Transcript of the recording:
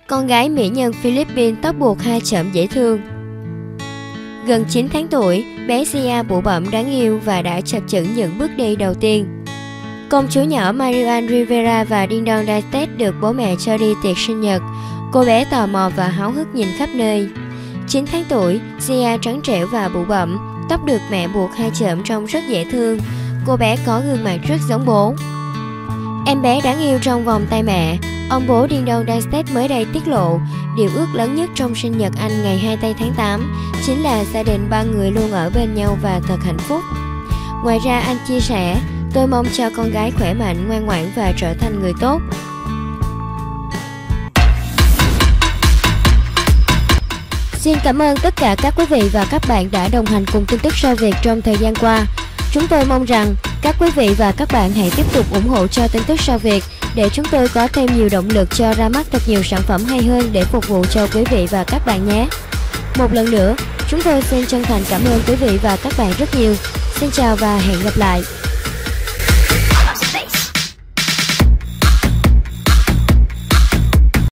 con gái mỹ nhân Philippines tóc buộc 2 chởm dễ thương. Gần 9 tháng tuổi, bé Sia bụ bẫm đáng yêu và đã chập chững những bước đi đầu tiên. Công chúa nhỏ Marian Rivera và Ding Dong Dantes được bố mẹ cho đi tiệc sinh nhật. Cô bé tò mò và háo hức nhìn khắp nơi. 9 tháng tuổi, Sia trắng trẻo và bụ bẫm, tóc được mẹ buộc 2 chởm trông rất dễ thương. Cô bé có gương mặt rất giống bố. Em bé đáng yêu trong vòng tay mẹ. Ông bố Ding Dong Dantes mới đây tiết lộ điều ước lớn nhất trong sinh nhật anh ngày 20 tháng 8 chính là gia đình 3 người luôn ở bên nhau và thật hạnh phúc. Ngoài ra anh chia sẻ, tôi mong cho con gái khỏe mạnh, ngoan ngoãn và trở thành người tốt. Xin cảm ơn tất cả các quý vị và các bạn đã đồng hành cùng tin tức sao Việt trong thời gian qua. Chúng tôi mong rằng các quý vị và các bạn hãy tiếp tục ủng hộ cho tin tức sao Việt để chúng tôi có thêm nhiều động lực cho ra mắt thật nhiều sản phẩm hay hơn để phục vụ cho quý vị và các bạn nhé. Một lần nữa, chúng tôi xin chân thành cảm ơn quý vị và các bạn rất nhiều. Xin chào và hẹn gặp lại.